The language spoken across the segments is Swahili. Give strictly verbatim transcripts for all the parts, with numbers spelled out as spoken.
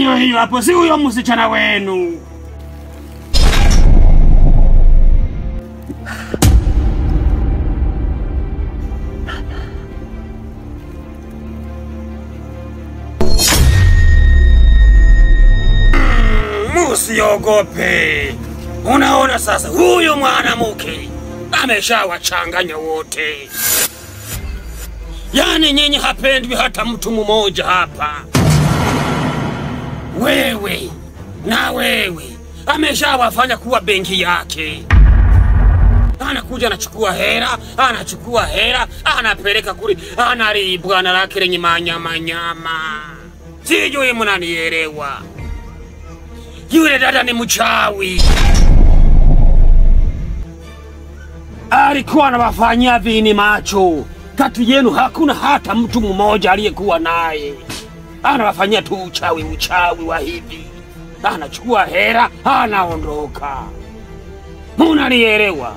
ndio hiyo hapo, si huyo msichana wenu. Usiogope. Unaona sasa huyo mwanamke ameshawachanganya wote. Yaani nyinyi hapendwi hata mtu mmoja hapa. Wewe na wewe ameshawafanya kuwa benki yake. Anakuja anachukua hela, anachukua hela, anapeleka kule, analibwa na lake lenye manyama nyama. Sijui mnanielewa. Yule dada ni mchawi. Alikuwa anawafanyia vini macho. Kati yenu hakuna hata mtu mmoja aliyekuwa naye. Anawafanyia tu uchawi uchawi wa hivi. Anachukua hela, anaondoka. Munanielewa?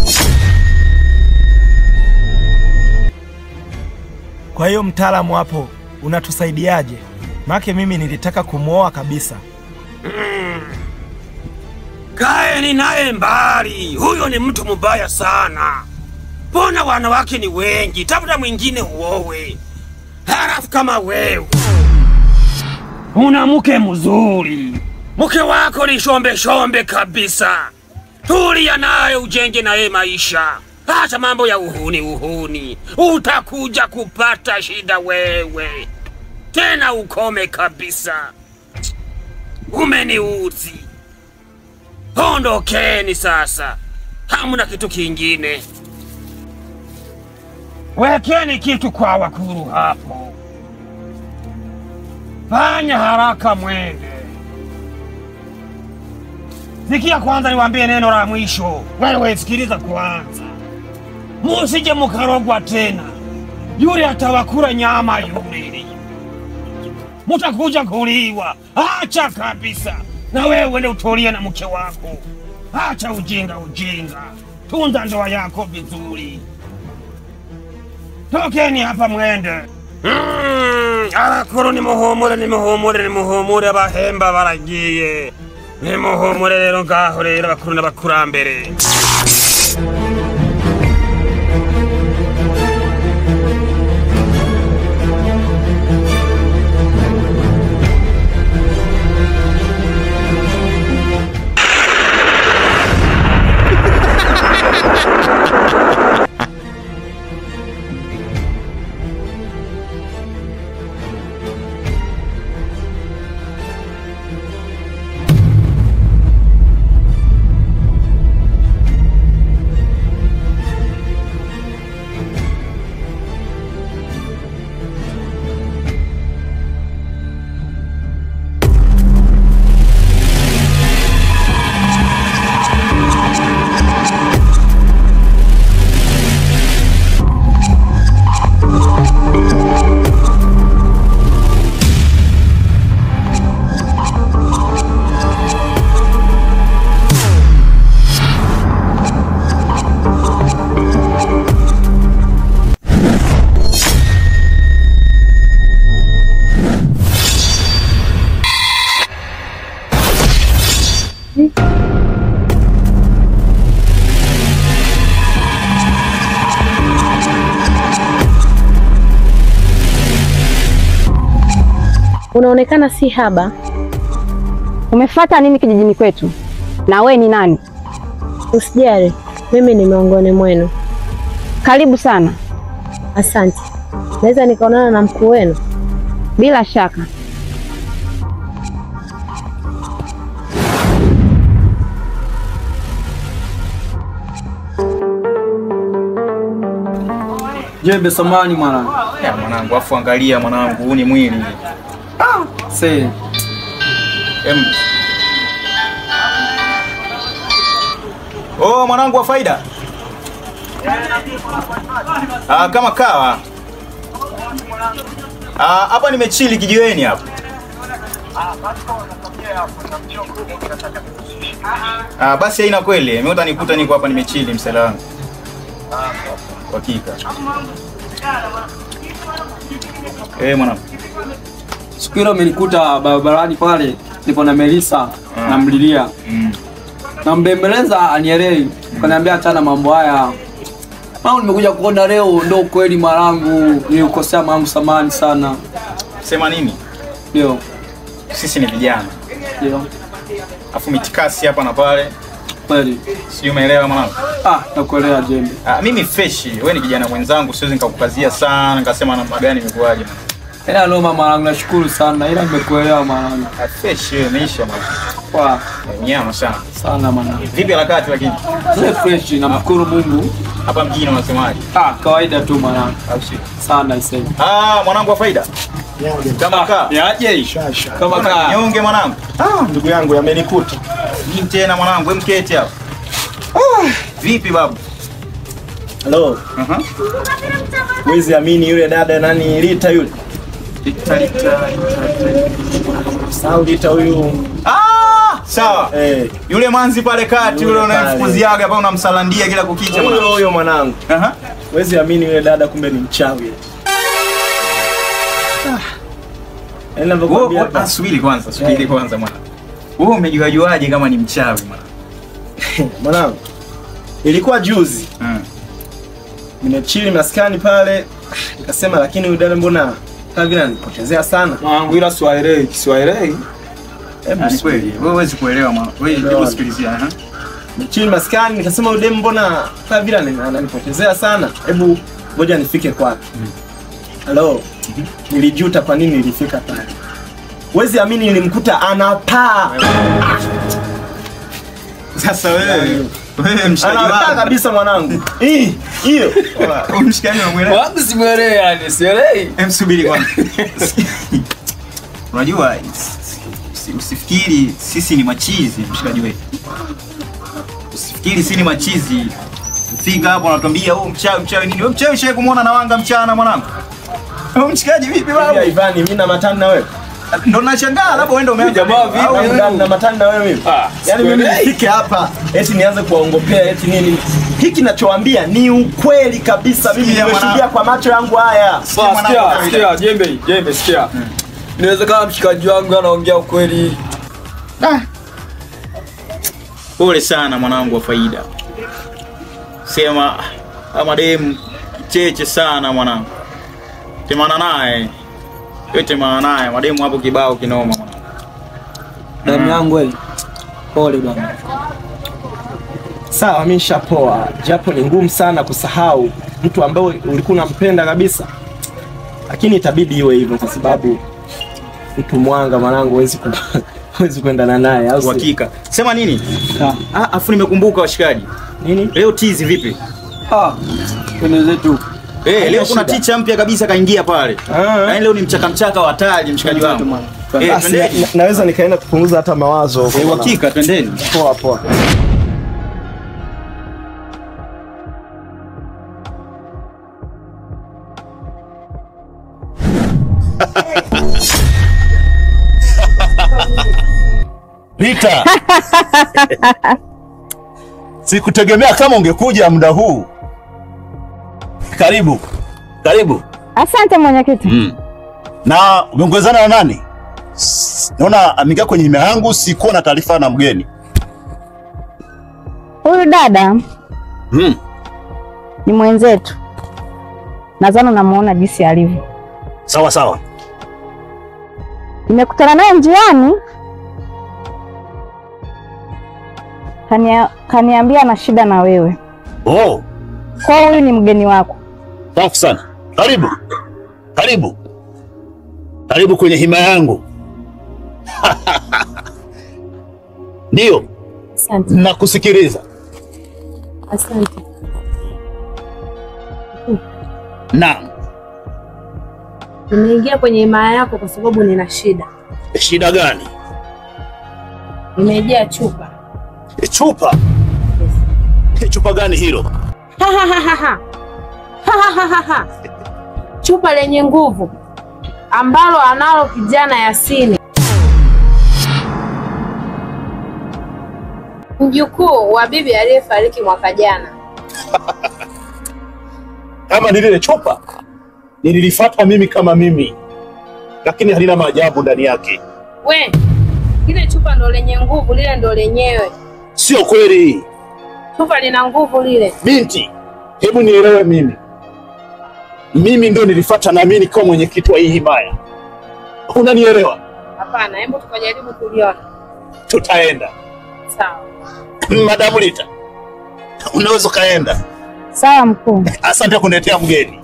Kwa hiyo mtaalamu hapo, unatusaidiaje? Make mimi nilitaka kumuoa kabisa. Mm. Kaeni naye mbali. Huyo ni mtu mbaya sana. Mbona wanawake ni wengi? Tafuta mwingine uowe. Halafu kama wewe una mke mzuri, mke wako ni shombe shombe kabisa, tulia naye ujenge naye maisha. Acha mambo ya uhuni uhuni. Utakuja kupata shida wewe. Tena ukome kabisa. Umeniuzi. Ondokeni sasa. Hamuna kitu kingine. Wekeni kitu kwa wakuru hapo. Fanya haraka mwende. Sikia kwanza niwaambie neno la mwisho. Wewe sikiliza kwanza. Musije mukarogwa tena. Yule atawakula nyama yule. Mutakuja kuliwa. Acha kabisa. Na wewe wende utolie na mke wako. Acha ujinga ujinga. Tunza ndoa yako vizuri. Tokeni hapa mwende. Mm, arakuru ni muhumure ni muhumure ni muhumure abahemba baragiye. Ni muhumure rero ngaho rero bakuru n'abakurambere. Unaonekana si haba. Umefuata nini kijijini kwetu? Na we ni nani? Usijali, mimi ni miongoni mwenu. Karibu sana. Asante. Naweza nikaonana na mkuu wenu? Bila shaka. Jembe samani mwanangu. Ya mwanangu, afu angalia mwanangu, huu ni mwili. Ah, see. Em. Oh, mwanangu wa faida. Ah, kama kawa. Ah, hapa nimechili kijiweni hapa. Ah, basi haina kweli. Mimi utanikuta niko hapa nimechili msela wangu. Hakika. Eh, mwanangu. Siku ile umenikuta barabarani pale nipo na Melissa mm. namlilia. Mm. Nambembeleza anielewi. Kaniambia achana mambo haya. Mama nimekuja kuona leo ndo kweli marangu nilikosea mangu samani sana. Sema nini? Ndio. Sisi ni vijana. Ndio. Afu mitikasi hapa na pale. Kweli. Sio umeelewa mwanangu? Ah, nakuelewa Jembe. Ah, mimi fresh. Wewe ni kijana mwenzangu, siwezi nikakukazia sana, nikasema namna gani imekuaje. Ila no mama yangu nashukuru sana, ila nimekuelewa mwanangu. Ah, fresh imeisha mwana. Kwa nyama sana. Sana mwana. Vipi harakati lakini? Sasa fresh namshukuru Mungu. Hapa mjini unasemaje? Ah, kawaida tu mwanangu. Au si? Sana isema. Ah, mwanangu wa faida. Kama kaa. Yaje? Kama kaa. Nyonge mwanangu. Ah, ndugu yangu yamenikuta. Nini tena mwanangu, wewe mketi hapa. Ah, vipi babu? Hello. Aha. Wezi amini yule dada nani Lita yule? Lita Lita. Sawa Lita huyu. Ah, sawa. Eh, Yule manzi pale kati yule unamfukuziaga hapa unamsalandia kila kukicha huyo mwanangu. huyo mwanangu. Aha. Wezi amini yule dada kumbe ni mchawi. Ah. Ela Wewe ah, subiri kwanza, subiri kwanza mwana. Wewe umejuajuaje kama ni mchawi mwana? Mwanangu. Ilikuwa juzi. Mm. Nimechili maskani pale. Nikasema lakini yule dada mbona kama vile anipotezea sana. Mwanangu ila Swahili, Kiswahili. Hebu Ni kweli. Wewe huwezi kuelewa mwana. Wewe hebu sikilizia ha. Nimechili maskani nikasema yule mbona kama vile ananipotezea sana. Hebu ngoja nifike kwake. Hello. Nilijuta kwa nini nilifika pale. Wezi amini nilimkuta anapaa. Sasa wewe wewe mshikaji Anapaa wangu kabisa mwanangu. Hii hiyo. Wewe mshikaji unamuelewa? Wapi simuelewi yani, sielewi. Hem subiri kwanza. Unajua usifikiri sisi ni machizi mshikaji wetu. Usifikiri sisi ni machizi. Fika hapo anatuambia oh mchawi mchawi nini? Wewe mchawi shehe kumuona na wanga mchana mwanangu. Wewe mshikaji vipi babu? Ya Ivani mimi na matani na wewe. Ndo nashangaa labda uende umeanza Jamaa vipi? Au ndani na matani na wewe mimi. Ah, Yaani mimi nifike hapa eti nianze kuwaongopea eti nini? Hiki ninachowaambia ni ukweli kabisa. Mimi Sikia, nimeshuhudia mwana. kwa macho yangu haya. Sikia, sikia, Jembe, Jembe, sikia. Inawezekana mshikaji wangu anaongea ukweli. Pole sana mwanangu wa faida. Sema ama dem cheche sana mwanangu. Temana naye. Yote maana naye mademu hapo kibao kinoma mwanangu. Damu yangu wewe. Pole bwana. Sawa mimi nishapoa. Japo ni ngumu sana kusahau mtu ambaye ulikuwa unampenda kabisa. Lakini itabidi iwe hivyo kwa sababu mtu mwanga mwanangu huwezi huwezi kuendana naye au Hakika. Sema nini? Ah. Ah, afu nimekumbuka washikaji. Nini? Leo tizi vipi? Ah. Twende zetu. Eh, leo kuna shida. teacher mpya kabisa kaingia pale. Ah. Yaani leo ni mchaka mchaka wa hatari mshikaji wangu. Eh, Basi, twendeni. na, naweza nikaenda kupunguza hata mawazo. Kwa hakika twendeni. Poa poa. Rita. Sikutegemea kama ungekuja muda huu. Karibu. Karibu. Asante mwenyekiti. Mm. Na umeongozana na nani? S- Naona amingia kwenye email yangu sikuwa na taarifa na mgeni. Huyu dada Mm. ni mwenzetu. Nadhani unamuona jinsi alivyo. Sawa sawa. Nimekutana naye njiani. Kania, kaniambia ana shida na wewe. Oh, Kwa huyu ni mgeni wako. safi sana. Karibu. Karibu. Karibu kwenye hima yangu. Ndio, Asante. nakusikiliza. Asante. Naam. Nimeingia kwenye himaya yako kwa sababu nina shida. Shida gani? Nimejaa chupa. E, chupa. E, chupa gani hilo? Ha ha ha ha ha. Ha ha ha ha. Chupa lenye nguvu ambalo analo kijana Yasini, mjukuu wa bibi aliyefariki mwaka jana. Kama ni lile chupa nililifuata mimi kama mimi, lakini halina maajabu ndani yake. We, ile chupa ndo lenye nguvu, lile ndo lenyewe. Sio kweli. Chupa lina nguvu lile. Binti, hebu nielewe mimi. Mimi ndo nilifuata na mimi nikawa mwenyekiti wa hii himaya. Unanielewa? Hapana, hebu tukajaribu kuliona. Tutaenda. Sawa. Madamu Lita, unaweza kaenda. Sawa mkuu. Asante kuniletea mgeni.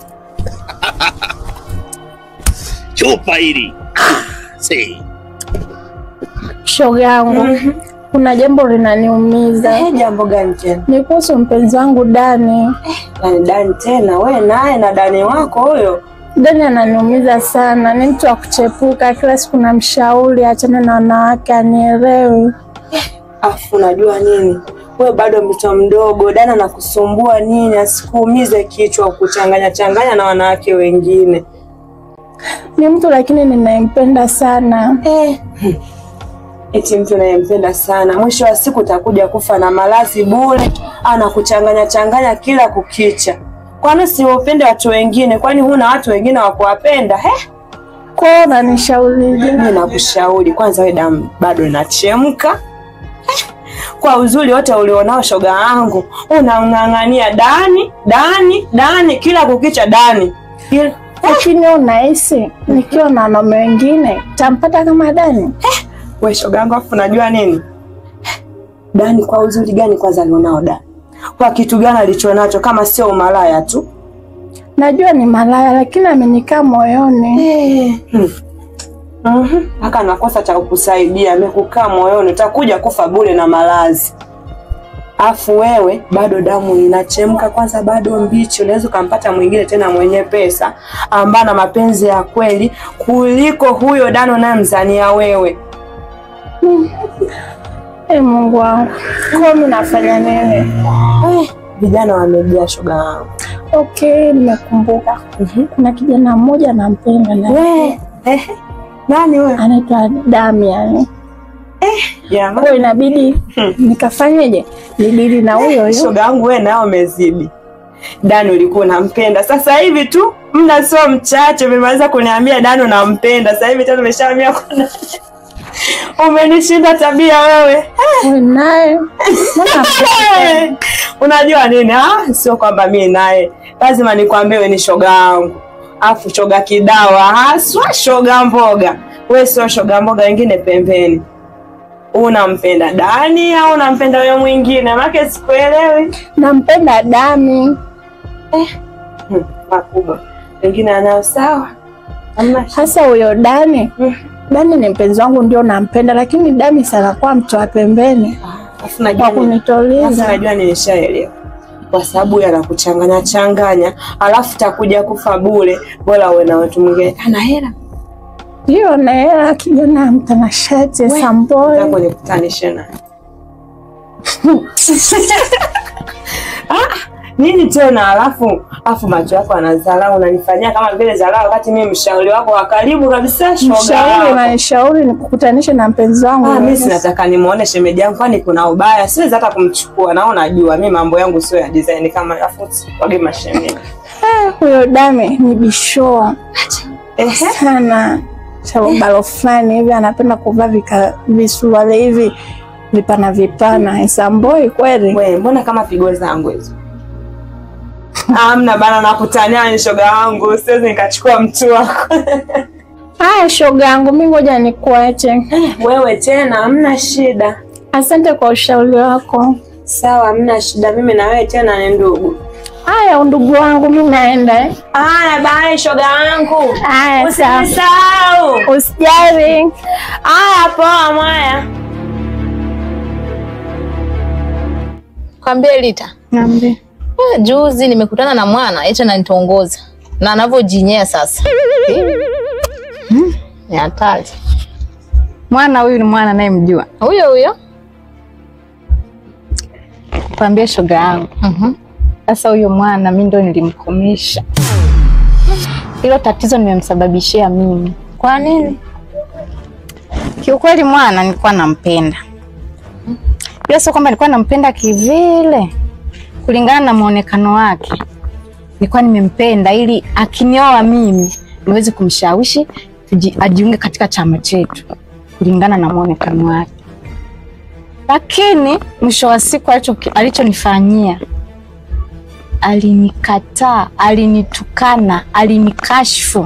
Chupa hili. Ah, si. Shoga yangu, kuna jambo linaniumiza. Eh, jambo gani tena? Ni kuhusu mpenzi wangu Dani. Eh, Dani tena? We naye na Dani wako huyo? Dani ananiumiza sana. Ni mtu wa kuchepuka, kila siku namshauri achane na wanawake, anielewi. Eh, afu unajua nini? We bado mtoto mdogo, Dani anakusumbua nini? Asikuumize kichwa kuchanganya changanya na wanawake wengine. Ni mtu lakini ninayempenda sana. Eh. Eti mtu anayempenda sana, mwisho wa siku utakuja kufa na malazi bure, anakuchanganya changanya kila kukicha. Kwani si upende watu wengine? Kwani huna watu wengine wa kuwapenda? He? Kwa unanishauri? Mimi nakushauri kwanza, wewe damu bado inachemka. Kwa uzuri wote ulionao shoga yangu, unang'ang'ania Dani, Dani, Dani kila kukicha Dani. Kila... Lakini unahisi nikiwa na wanaume wengine tampata kama Dani? Eh, wewe shoga yangu, afu unajua nini? Dani kwa uzuri gani kwanza alionao Dani? Kwa kitu gani alichonacho kama sio umalaya tu? Najua ni malaya lakini amenikaa moyoni. Eh. Hmm. Mhm. Haka nakosa cha kukusaidia, amekukaa moyoni, utakuja kufa bure na malazi. Afu wewe bado damu inachemka, kwanza bado mbichi, unaweza kumpata mwingine tena mwenye pesa ambaye na mapenzi ya kweli kuliko huyo Dano na mzania wewe. Hmm. Eh, Mungu wangu. Kwa mimi nafanya nini? Eh, vijana wamejia shoga yangu. Okay, nimekumbuka. Mhm. Kuna kijana mmoja nampenda na wewe. Eh. Nani wewe? Anaitwa Damian. Eh, ya kwa inabidi hmm. nikafanyeje? Nidili na huyo huyo. Shoga yangu wewe nao umezidi. Dani ulikuwa unampenda. Sasa hivi tu mna sio mchache umemaliza kuniambia Dani unampenda. Sasa hivi tena umeshaambia kuna umenishinda tabia wewe. Wewe naye. Unajua nini? Ah, sio kwamba mimi naye. Lazima nikwambie wewe ni shoga yangu. Afu shoga kidawa, haswa shoga mboga. Wewe sio shoga mboga, wengine pembeni. Unampenda Dani au unampenda wewe mwingine? Maana sikuelewi. Nampenda Dani. Eh, hmm, makubwa. Wengine anao sawa. Hamna hasa huyo Dani. Hmm. Dani ni mpenzi wangu ndio nampenda, lakini Dani sana kwa mtu wa pembeni. Afu najua kunitoliza. Afu najua nilishaelewa. Kwa sababu yanakuchanganya changanya, alafu takuja kufa bure, bora uwe na watu mwingine. Ana hela. Ndio na hela, kijana mtanashati Samboi. Nataka nikutanishe naye. Ah, nini tena alafu afu macho yako anazalao unanifanyia kama vile zalao wakati mimi mshauri wako wa karibu kabisa shoga. Mshauri na nishauri nikukutanisha na mpenzi wangu. Ah, mimi sinataka nimuone shemeji yangu kwani kuna ubaya. Siwezi hata kumchukua. Nao najua mimi mambo yangu sio ya design kama afu wage mashemeji. Ah, huyo Dami ni bisho. Ehe sana. Sababu balo fulani hivi anapenda kuvaa vika visuale hivi vipana vipana. Samboi kweli. Wewe mbona kama pigo zangu hizo? Amna bana nakutania ni shoga yangu. Siwezi nikachukua mtu wako. Haya shoga yangu mimi ngoja nikuache. Wewe tena hamna shida. Asante kwa ushauri wako. Sawa hamna shida, mimi na wewe tena ni ndugu. Haya undugu wangu mimi naenda eh. Haya bye shoga yangu. Haya usisahau. Usijali. Haya poa Maya. Kwambie Lita. Niambie. Juzi nimekutana na mwana eti ananitongoza na anavyojinyea sasa. Hmm. Ni hatari. Mwana huyu ni mwana naye mjua. Huyo huyo. Kwambia shoga yangu. Mhm. Sasa huyo mwana mimi ndo nilimkomesha. Hilo tatizo nimemsababishia mimi. Kwa nini? Kiukweli mwana nilikuwa nampenda. Bila sio kwamba nilikuwa nampenda kivile. Kulingana na muonekano wake. Nilikuwa nimempenda ili akinioa mimi niweze kumshawishi tuji, ajiunge katika chama chetu kulingana na muonekano wake. Lakini mwisho wa siku alichonifanyia, alinikataa, alinitukana, alinikashfu.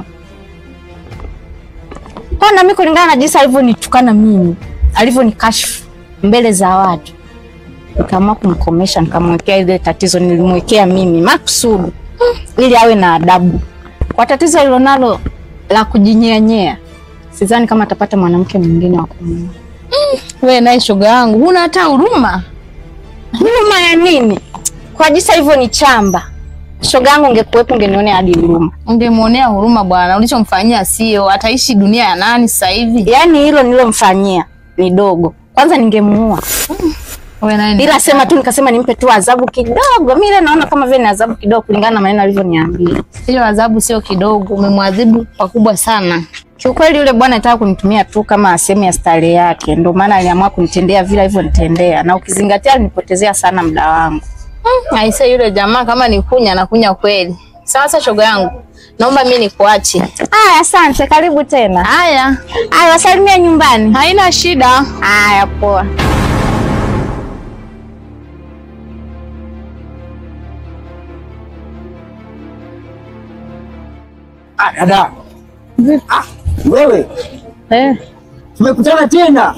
Kwa na mimi kulingana na jinsi alivyonitukana mimi, alivyonikashfu mbele za watu, nikaamua kumkomesha, nikamwekea ile tatizo nilimwekea mimi makusudi ili awe na adabu. Kwa tatizo lilonalo la kujinyeanyea, sidhani kama atapata mwanamke mwingine wa kumuoa. Mm, wewe naye shoga yangu, huna hata huruma. Huruma ya nini? Kwa jinsi hivyo ni chamba. Shoga yangu ungekuwepo ungenionea hadi huruma. Ungemuonea huruma bwana, ulichomfanyia sio, ataishi dunia ya nani sasa hivi? Yaani hilo nilomfanyia ni dogo. Kwanza ningemuua. Mm. Wewe naye. Ila sema tu nikasema nimpe tu adhabu kidogo. Mimi ile naona kama vile ni adhabu kidogo kulingana na maneno alivyoniambia. Hiyo adhabu sio kidogo, umemwadhibu pakubwa sana. Kiukweli yule bwana anataka kunitumia tu kama sehemu ya style yake. Ndio maana aliamua kunitendea vile hivyo nitendea. Na ukizingatia alinipotezea sana muda wangu. Hmm, aise yule jamaa kama ni kunya na kunya kweli. Sasa shoga yangu, naomba mimi nikuache. Aya, asante, karibu tena. Haya. Aya, wasalimia nyumbani. Haina shida. Aya, poa. Ah, dada. Ah, wewe. Eh. Tumekutana tena.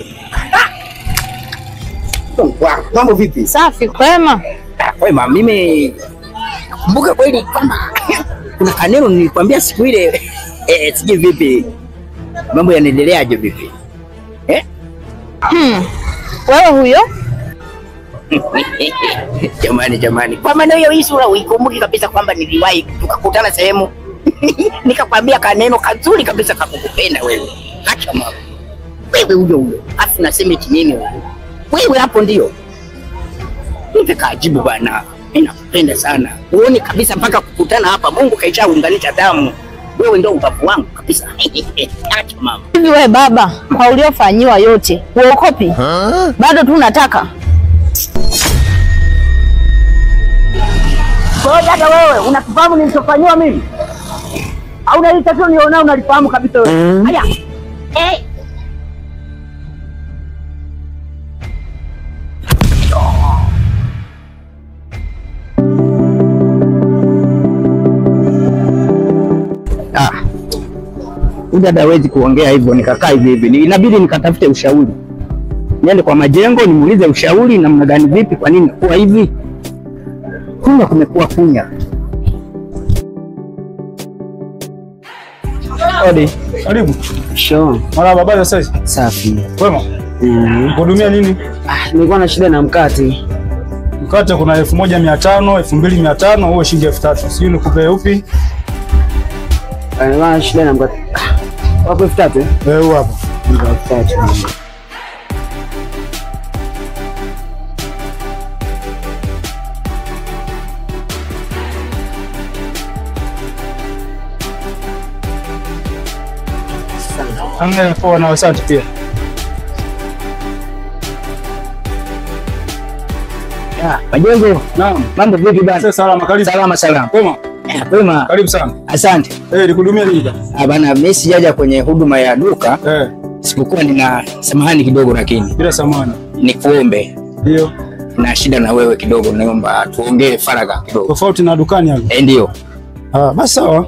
Ah. Mambo vipi? Safi, kwema. Kwema, mimi kumbuka kweli kwamba kuna kaneno nilikwambia siku ile eh, sije vipi. Mambo yanaendeleaje vipi? Eh? Hmm. Wewe huyo? Jamani jamani. Kwa maana hiyo hii sura uikumbuki kabisa kwamba niliwahi tukakutana sehemu. Nikakwambia kaneno kazuri kabisa kakukupenda wewe. Acha mama. Wewe huyo huyo. Afu nasema eti nini wewe? Wewe hapo ndio. Nipe kajibu bana. Mimi nakupenda sana. Uone kabisa mpaka kukutana hapa Mungu kaishaunganisha damu. Wewe ndio ubavu wangu kabisa. Acha mama. Hivi wewe baba, kwa uliofanyiwa yote, uokopi? Huh? Bado tu unataka? Kwa dada wewe, unafahamu nilichofanyiwa mimi? Au na hili tatizo nilionao unalifahamu kabisa wewe? Haya. Eh. Ah. Dada hawezi kuongea hivyo nikakaa hivi hivi. Inabidi nikatafute ushauri. Niende kwa Majengo nimuulize ushauri namna gani vipi kwa nini kuwa hivi? Kunya kumekuwa kunya. Odi. Karibu. Sure. Mara baba sasa. Safi. Wema. Mm. Hudumia nini? Ah, nilikuwa na shida na mkate. Mkate kuna elfu moja mia tano, elfu mbili mia tano, huo shilingi elfu tatu. Sijui nikupe upi? Nilikuwa na shida na mkate. Wapo elfu tatu? Eh, huo hapo. elfu tatu. Anga kwa na asante pia. Ya, Majengo. Naam. Mambo vipi bana? Sasa salama, karibu. Salama salama. Kwema. Kwema. Karibu sana. Asante. Eh, nikuhudumia nini? Ah bana, mimi sijaja kwenye huduma ya duka. Eh. Sikukuwa nina samahani kidogo lakini. Bila samahani. Nikuombe. Ndio. Na shida na wewe kidogo, naomba tuongee faragha kidogo. Tofauti na dukani hapo. Eh, ndio. Ah, basi sawa.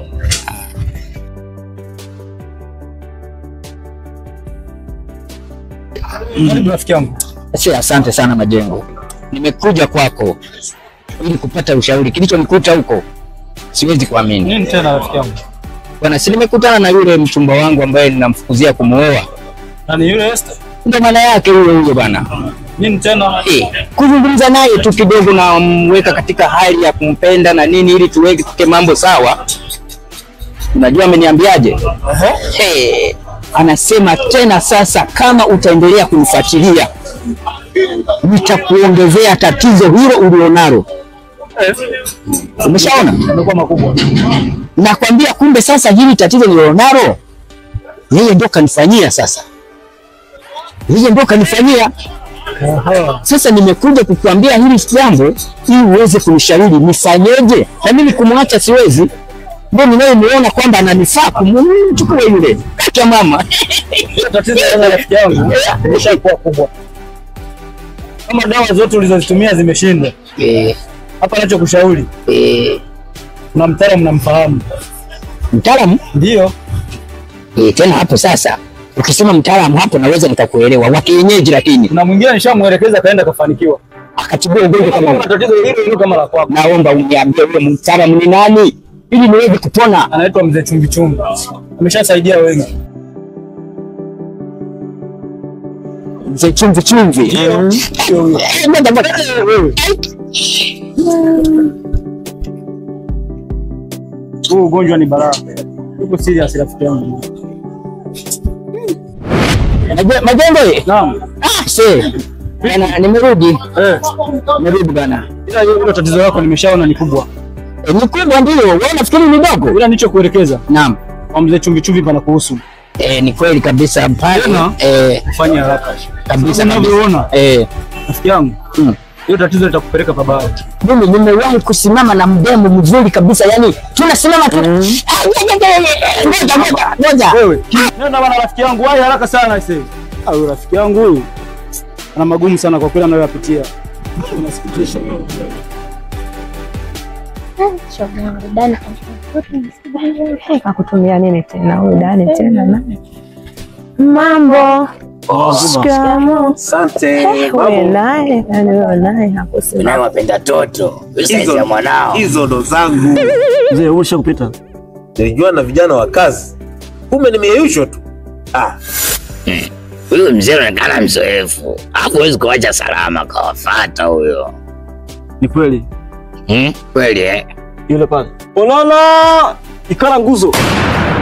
Karibu rafiki yangu. Sasa asante sana Majengo. Nimekuja kwako ili kupata ushauri. Kilichonikuta huko siwezi kuamini. Nini tena rafiki yangu? Bwana, si nimekutana na yule mchumba wangu ambaye ninamfukuzia kumuoa. Nani yule Esther? Ndio maana yake huyo huyo bwana. Nini tena? Eh, kuzungumza naye tu kidogo na mweka katika hali ya kumpenda na nini ili tuweke mambo sawa. Unajua ameniambiaje? Uh-huh. Hey, anasema tena sasa kama utaendelea kunifuatilia nitakuongezea tatizo hilo ulionalo. Umeshaona? Imekuwa makubwa. Nakwambia kumbe sasa hili tatizo nilionalo yeye ndio kanifanyia sasa. Yeye ndio kanifanyia. Sasa nimekuja kukuambia hili jambo ili uweze kunishauri nifanyeje. Na mimi kumwacha siwezi. ndio ninayemuona kwamba ananifaa kumchukua yule. Kaka mama. Tatizo la rafiki yangu imeshakuwa kubwa. Kama dawa zote ulizozitumia zimeshinda. Eh. Hapa nachokushauri. Eh. Kuna mtaalamu mnamfahamu. Mtaalamu? Ndio. Eh, tena hapo sasa. Ukisema mtaalamu hapo naweza nikakuelewa. Wa kienyeji lakini. Kuna mwingine nishamuelekeza kaenda kafanikiwa. Akatibua ugonjwa kama huo. Tatizo hilo hilo kama la kwako. Naomba uniambie yule mtaalamu ni nani ili niweze kupona. Anaitwa Mzee Chumvi Chumvi. Ameshasaidia wengi. Mzee Chumvi Chumvi. Huu ugonjwa ni balaa. Uko serious rafiki yangu. Majengo hii? Naam. Ah, see. Bana nimerudi. Eh. Nimerudi bana. Ila hilo tatizo lako nimeshaona ni kubwa. E, ni kubwa ndio. Wewe unafikiri ni dogo? Ila nicho kuelekeza. Naam. Kwa Mzee Chumvi Chumvi pana kuhusu. Eh, ni kweli kabisa pale. Eh, fanya haraka. Kabisa unavyoona. Eh, rafiki yangu. Mm. Hiyo tatizo litakupeleka pabaya. Mimi nimewahi kusimama na mdemu mzuri kabisa. Yaani tunasimama tu. Ngoja ngoja ngoja. Wewe. Nenda bana rafiki yangu, wahi haraka sana sasa. Ah, huyu rafiki yangu huyu ana magumu sana kwa kweli anayoyapitia. Unasikitisha. Dani kakutumia nini tena huyu Dani tena nani? Mambo. Asante. Wewe naye, yani wewe naye hapo sasa. Unawapenda toto. Hizo ya mwanao. Hizo ndo zangu. Mzee, usha kupita. Nilijua na vijana wa kazi. Kumbe nimeyeyushwa tu. Ah. Huyu mzee anaonekana mzoefu. Hapo huwezi kuacha salama kawafuata huyo. Ni kweli. Hmm? Kweli eh? Yule pale. Olala! Ikala nguzo.